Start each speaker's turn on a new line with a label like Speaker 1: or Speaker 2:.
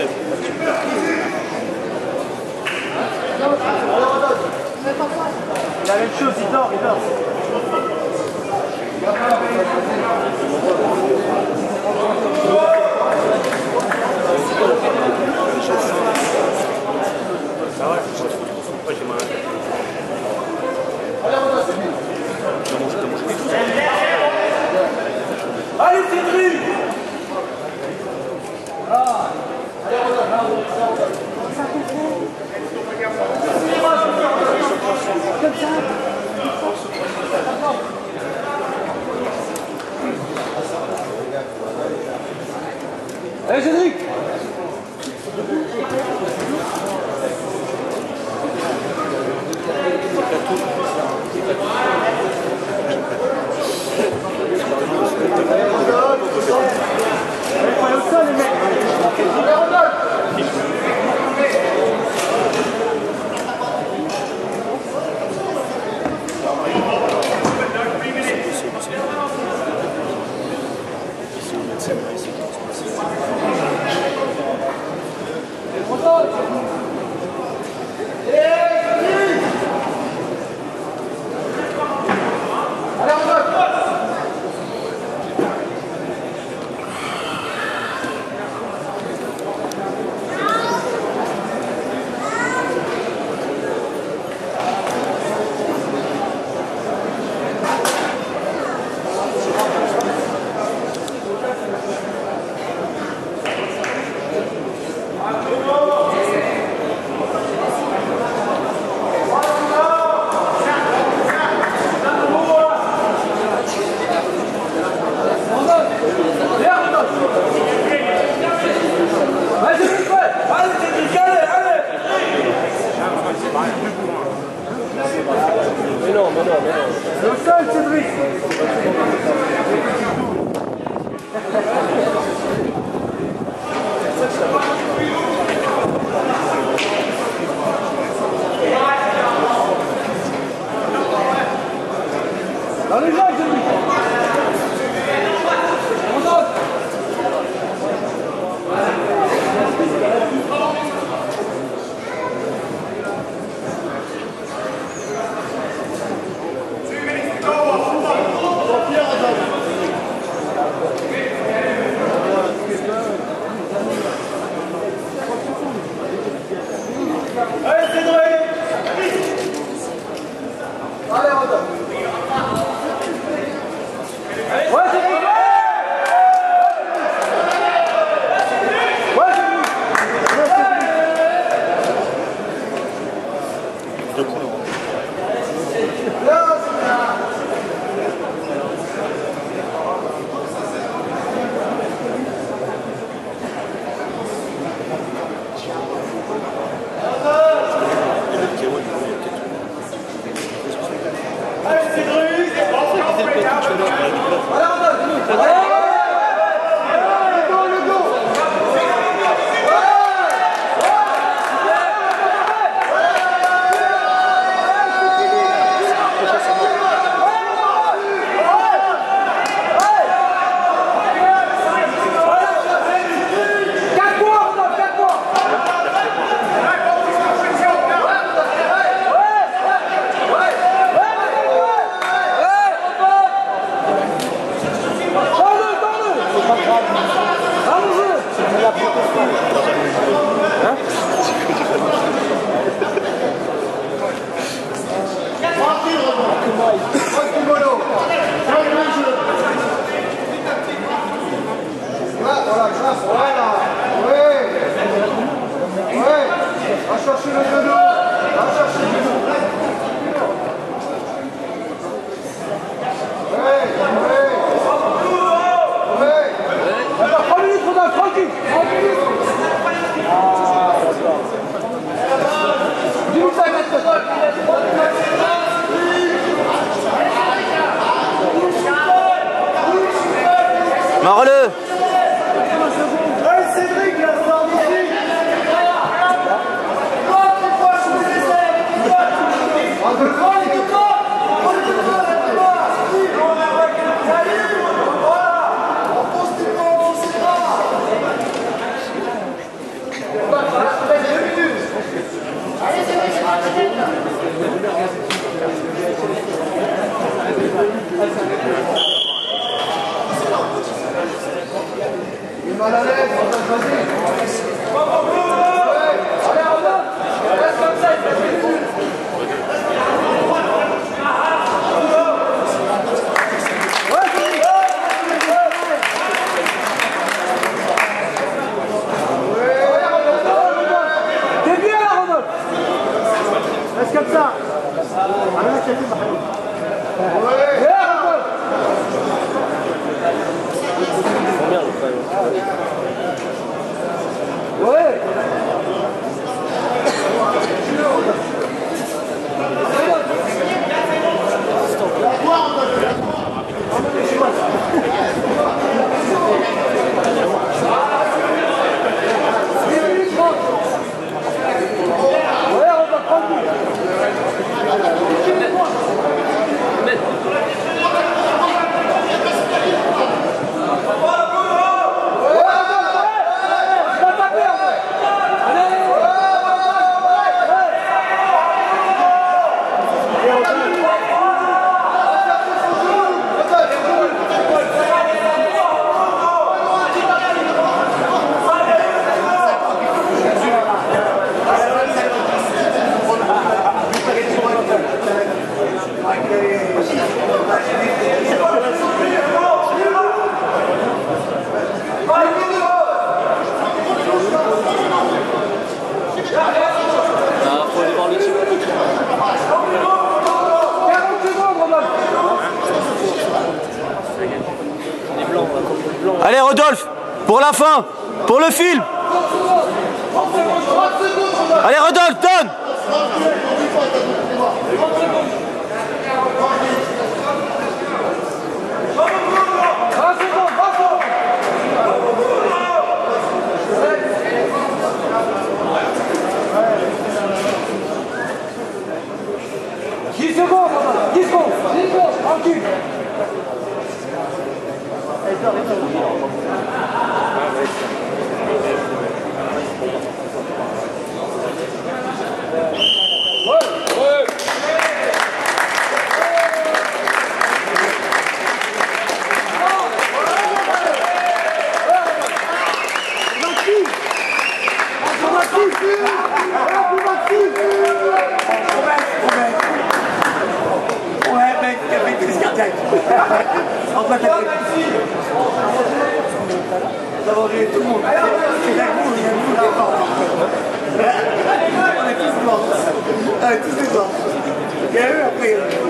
Speaker 1: La même chose, il dort. Allez, Cédric! Allez, Cédric! Mais non. Le seul, Cédric. Dans les gens, Cédric. Allez, Cédric! Allez, Rodolphe! Ouais, Cédric! Ouais,
Speaker 2: Marre-le!
Speaker 1: Allez, Cédric, la sort d'ici! Il est mal à l'aise, vas-y. Allez, Rodolphe, reste comme ça, il fait plus. T'es bien là, Rodolphe. Reste comme ça. Ouais.
Speaker 2: Allez Rodolphe, pour la fin, pour le film. Allez Rodolphe, donne.
Speaker 1: Tranquille.
Speaker 3: Ouais, mec, t'as fait une crise cardiaque. En fait, t'as fait... D'abord, tout le monde. C'est la cour, il y a beaucoup d'efforts. On est tous blancs. On est tous des blancs. Et après...